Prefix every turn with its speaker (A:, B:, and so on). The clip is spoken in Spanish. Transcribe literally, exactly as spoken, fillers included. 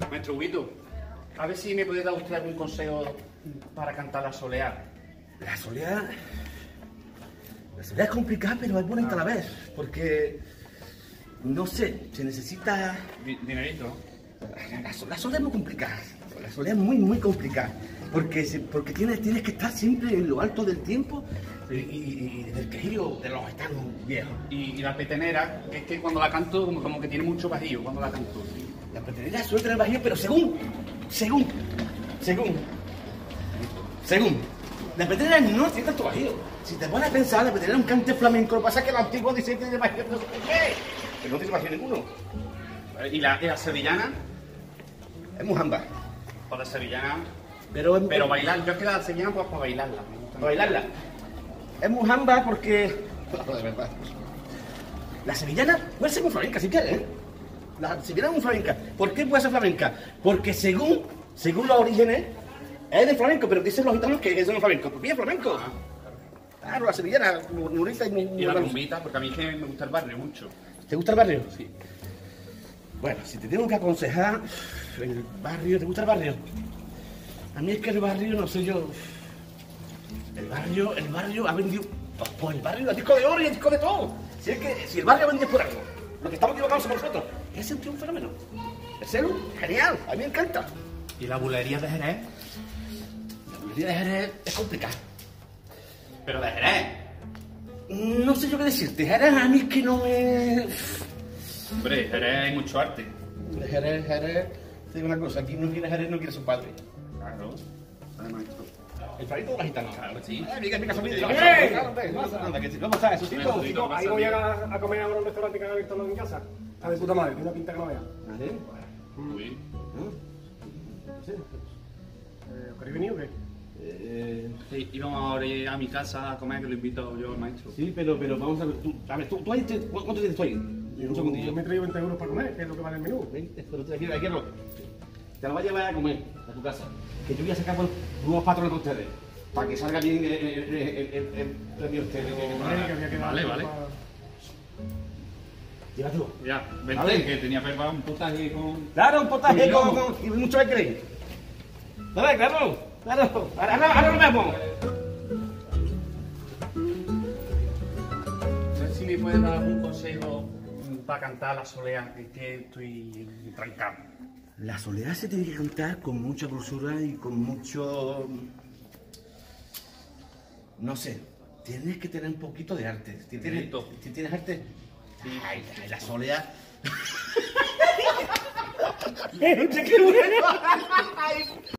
A: Maestro Huguito, a ver si me puede dar usted algún consejo para cantar la soleá.
B: La soleá... La soleá es complicada, pero es bonita a la vez, porque... No sé, se necesita...
A: Dinerito.
B: La, la soleá es muy complicada, la soleá es muy, muy complicada, porque, se, porque tienes, tienes que estar siempre en lo alto del tiempo y, y, y del quejillo de los gitanos viejos.
A: Y, y la petenera, que es que cuando la canto como, como que tiene mucho bajío cuando la canto.
B: La petenera suelta en el bajío, pero según, según, según, según. La petenera no tiene tanto bajío. Si te pones a pensar, la petenera es un cante flamenco, lo que pasa es que el antiguo dice que tiene bajío, no sé por qué, pero no tiene bajío ninguno.
A: ¿Y la, y la sevillana?
B: Es mujamba.
A: O la sevillana...
B: Pero, es,
A: pero bailar, yo es que la sevillana pues para bailarla.
B: Para bailarla. Es mujamba porque... No, de verdad. La sevillana puede ser muy flamenca si quieres, ¿eh? La sevillana es muy flamenca. ¿Por qué puede ser flamenca? Porque según, según los orígenes, es de flamenco, pero dicen los gitanos que es de flamenco. ¿Por qué es flamenco?
A: Ah.
B: Claro, la sevillana, murita y...
A: Y la rumbita, porque a mí es que me gusta el barrio mucho.
B: ¿Te gusta el barrio?
A: Sí.
B: Bueno, si te tengo que aconsejar, el barrio, ¿te gusta el barrio? A mí es que el barrio, no sé yo... El barrio, el barrio ha vendido... Pues el barrio, el disco de oro y el disco de todo. Si es que, si el barrio ha vendido por algo, lo que estamos equivocados somos nosotros. Es un fenómeno. El celu, genial, a mí me encanta.
A: ¿Y la bulería de Jerez?
B: La bulería de Jerez es complicada.
A: ¿Pero de Jerez?
B: No sé yo qué decirte, Jerez a mí es que no me...
A: Hombre, Jerez hay mucho arte.
B: Jerez, Jerez... Te digo una cosa, aquí no quiere Jerez, no quiere su padre.
A: Claro. Vale, maestro.
B: El farito de la gitana.
A: Claro, sí.
B: Eh, mi, mi familia.
C: ¡Eh!
B: Claro, hombre, anda, que- ¿Cómo estás, Jesucito?
A: Jesucito.
C: Ahí voy a, a comer ahora a un restaurante que han abierto en casa. Está de puta madre, tiene una pinta que no vea.
B: ¿Vale?
A: Uy.
B: Sí.
C: Eh, ¿Os queréis venir o qué?
B: Eh,
A: Sí, íbamos ahora a ir a mi casa a comer, que lo invito yo al maestro.
B: sí, pero, pero vamos a ver, tú, a ver, tú, tú ahí, te, ¿cuánto tienes tú ahí? Un segundillo.
C: Yo me he traído veinte euros para comer, que es lo que vale el menú.
B: veinte, pero te, aquí, aquí no. Te lo voy a llevar a comer a tu casa. Que yo voy a sacar por unos patrones con ustedes. Para que salga bien el, el, el, el, el premio este.
C: Hombre, que había que
A: Vale,
C: dar
A: vale.
C: para-
B: Llévatelo.
A: Ya, vente,
B: Vale.
A: que tenía preparado un potaje con...
B: Claro, un potaje
A: Uy,
B: con,
A: no.
B: con, y mucho becrey. Dale, claro, claro. Ahora, ahora, ahora lo vemos.
A: No sé si me puede dar algún consejo para cantar la soleá, que es que estoy trancado.
B: La soledad se tiene que cantar con mucha dulzura y con mucho... No sé, tienes que tener un poquito de arte. Si tienes,
A: Bonito.
B: si tienes arte... Ay, ay, la soledad... ¡Qué bueno!